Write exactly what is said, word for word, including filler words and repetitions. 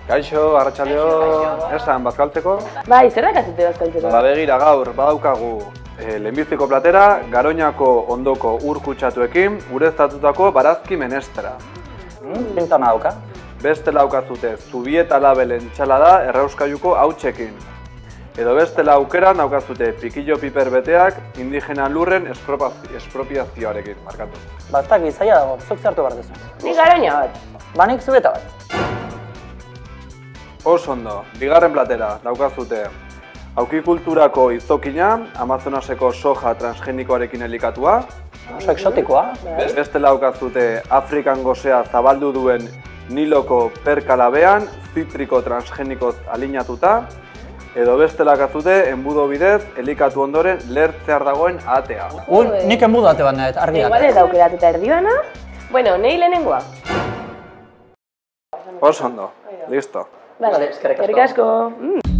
Kaixo, arratsaldeon, esan bazkaltzeko? Bai, zer dakazute bazkaltzeko? Ba, begira gaur, badaukagu e, lehenbiziko platera, Garoñako ondoko ur kutsatuekin, ureztatutako barazki menestra. Mm, Pintona dauka? Beste laukazute, Zubieta labelen txalada errauskailuko hautsekin. Edo beste laukeran daukazute pikillo piper beteak indigena lurren espropiazioarekin, markatu. Bastak bizaia dago, zuk zartu behar duzu. Ni Garoña bat. Banik Zubieta bat. Oso ondo, bigarren platera daukazute aukikulturako izokina, Amazonaseko soja transgenikoarekin elikatua. Oso exotikoa. Beste laukazute Afrikan gosea zabaldu duen Niloko perkalabean, zitriko transgenikoz alinatuta. Edo beste lakazute, enbudo bidez, elikatu ondoren lertzear dagoen atea. Un, nik enbudo ate bat nahet, argi Igual ez daukerat eta erdi bana. Bueno, nahi lehenengoa. Oso ondo, listo. Vale, eskerrik asko.